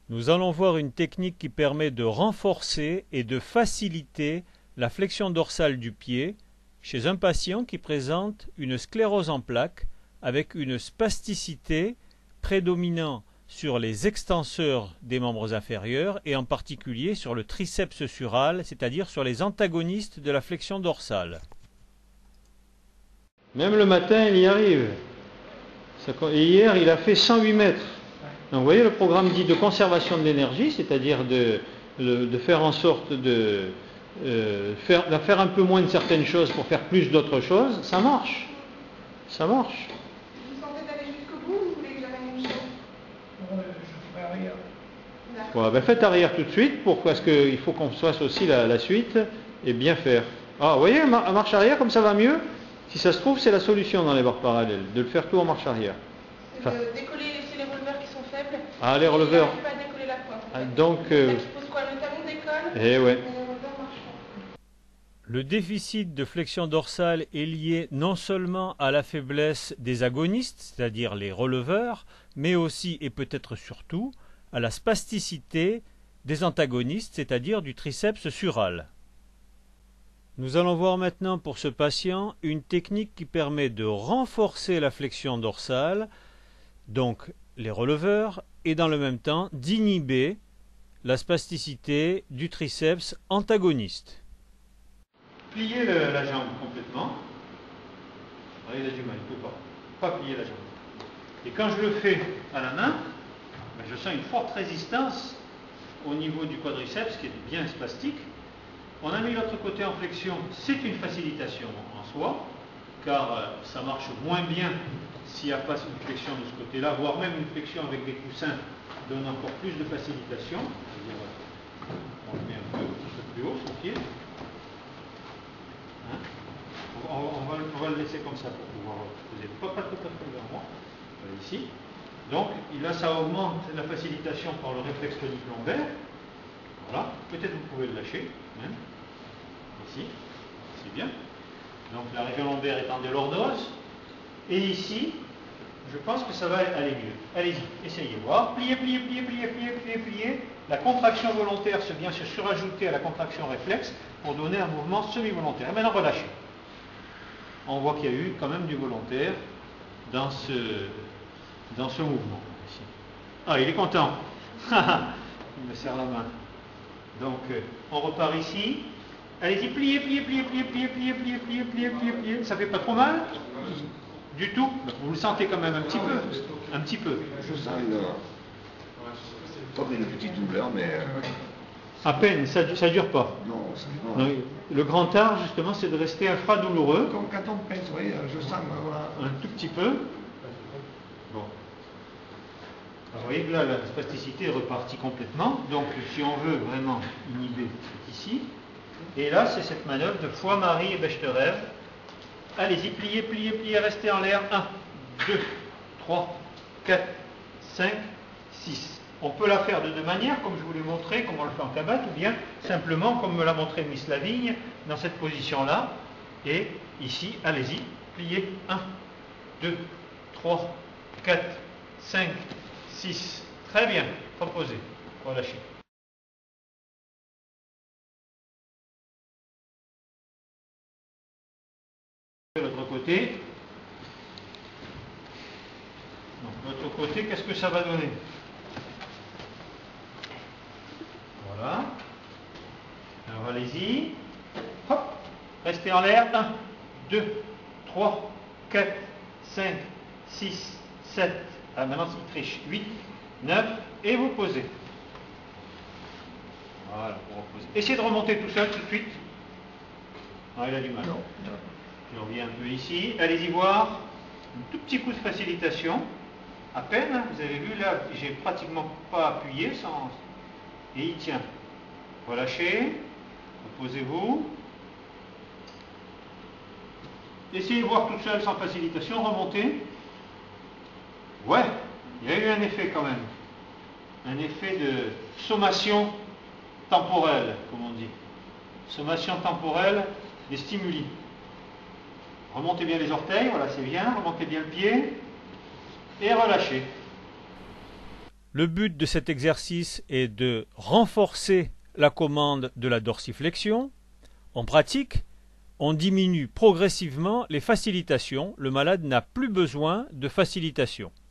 Nous allons voir une technique qui permet de renforcer et de faciliter la flexion dorsale du pied chez un patient qui présente une sclérose en plaques avec une spasticité prédominant sur les extenseurs des membres inférieurs et en particulier sur le triceps sural, c'est-à-dire sur les antagonistes de la flexion dorsale. Même le matin, il y arrive. Et hier, il a fait 108 mètres. Donc, vous voyez, le programme dit de conservation de l'énergie, c'est-à-dire de faire en sorte de faire un peu moins de certaines choses pour faire plus d'autres choses, ça marche. Ça marche. Vous sentez d'aller jusqu'au bout ou vous voulez que j'amène une chose? Je ferai arrière. Voilà, ben faites arrière tout de suite, parce qu'il faut qu'on fasse aussi la suite et bien faire. Ah, vous voyez, marche arrière, comme ça va mieux. Si ça se trouve, c'est la solution dans les barres parallèles, de le faire tout en marche arrière. C'est de décoller les releveurs qui sont faibles. Ah, les releveurs. Il n'arrive pas à décoller la pointe. Ah, donc. Ça expose quoi? Le talon décolle. Eh ouais. Mais les releveurs marchent pas. Le déficit de flexion dorsale est lié non seulement à la faiblesse des agonistes, c'est-à-dire les releveurs, mais aussi et peut-être surtout à la spasticité des antagonistes, c'est-à-dire du triceps sural. Nous allons voir maintenant pour ce patient une technique qui permet de renforcer la flexion dorsale, donc les releveurs, et dans le même temps d'inhiber la spasticité du triceps antagoniste. Pliez la jambe complètement. Ah, il a du mal, il ne peut pas plier la jambe. Et quand je le fais à la main, ben, je sens une forte résistance au niveau du quadriceps qui est bien spastique. On a mis l'autre côté en flexion, c'est une facilitation en soi, car ça marche moins bien s'il n'y a pas une flexion de ce côté-là, voire même une flexion avec des coussins donne encore plus de facilitation. On le met un peu plus haut, son pied. Hein, on va le laisser comme ça pour pouvoir poser. Pas tout à fait vers moi. Ici. Donc là, ça augmente la facilitation par le réflexe tonique lombaire. Voilà. Peut-être vous pouvez le lâcher. Même. Ici. C'est bien. Donc la région lombaire est en délordose. Et ici, je pense que ça va aller mieux. Allez-y, essayez voir. Pliez, pliez, pliez, pliez, pliez, pliez, pliez. La contraction volontaire vient se surajouter à la contraction réflexe pour donner un mouvement semi-volontaire. Et maintenant, relâchez. On voit qu'il y a eu quand même du volontaire dans ce mouvement. Ici. Ah, il est content. Il me serre la main. Donc, on repart ici. Allez-y, pliez, pliez, pliez, pliez, pliez, pliez, pliez, pliez, pliez, pliez, pliez. Ça fait pas trop mal? Du tout. Vous le sentez quand même un petit peu. Un petit peu. Je sens une petite douleur, mais. À peine, ça dure pas. Non, non. Le grand art, justement, c'est de rester infradouloureux. Comme quand on pèse, oui, je sens, voilà. Un tout petit peu. Bon. Alors, vous voyez que là, la spasticité est repartie complètement. Donc, si on veut vraiment inhiber, c'est ici. Et là, c'est cette manœuvre de Foy-Marie et Bechterew. Allez-y, pliez, pliez, pliez, restez en l'air. 1, 2, 3, 4, 5, 6. On peut la faire de deux manières, comme je vous l'ai montré, comme on le fait en cabane, ou bien simplement, comme me l'a montré Miss Lavigne, dans cette position-là. Et ici, allez-y, pliez. 1, 2, 3, 4, 5, 6. Très bien. Reposez. Relâchez. De l'autre côté. Donc, l'autre côté, qu'est-ce que ça va donner? Voilà. Alors, allez-y. Hop. Restez en l'air. 1, 2, 3, 4, 5, 6, 7. Ah, maintenant, il triche. 8, 9. Et vous posez. Voilà, vous reposez. Essayez de remonter tout seul tout de suite. Ah, il a du mal. Non. Je reviens un peu ici. Allez-y voir. Un tout petit coup de facilitation. À peine. Vous avez vu là, j'ai pratiquement pas appuyé. Et il tient. Relâchez. Reposez-vous. Essayez de voir tout seul sans facilitation. Remontez. Ouais. Il y a eu un effet quand même. Un effet de sommation temporelle, comme on dit. Sommation temporelle des stimuli. Remontez bien les orteils, voilà, c'est bien. Remontez bien le pied. Et relâchez. Le but de cet exercice est de renforcer la commande de la dorsiflexion. En pratique, on diminue progressivement les facilitations. Le malade n'a plus besoin de facilitation.